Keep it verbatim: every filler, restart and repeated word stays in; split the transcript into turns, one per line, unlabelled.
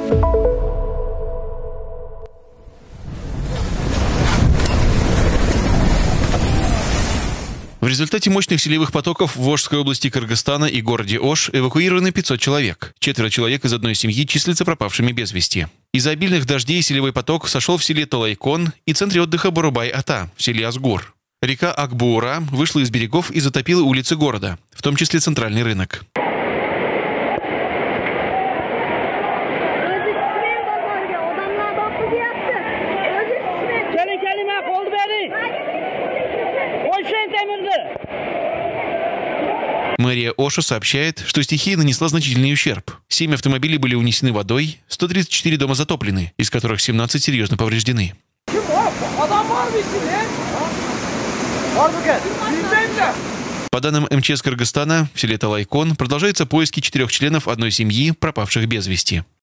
В результате мощных селевых потоков в Ошской области Кыргызстана и городе Ош эвакуированы пятьсот человек. Четверо человек из одной семьи числятся пропавшими без вести. Из-за обильных дождей селевой поток сошел в селе Толайкон и центре отдыха Бурубай-Ата в селе Азгур. Река Акбуура вышла из берегов и затопила улицы города, в том числе центральный рынок. Мэрия Оша сообщает, что стихия нанесла значительный ущерб. Семь автомобилей были унесены водой, сто тридцать четыре дома затоплены, из которых семнадцать серьезно повреждены. По данным эм че эс Кыргызстана, в селе Толайкон продолжаются поиски четырех членов одной семьи, пропавших без вести.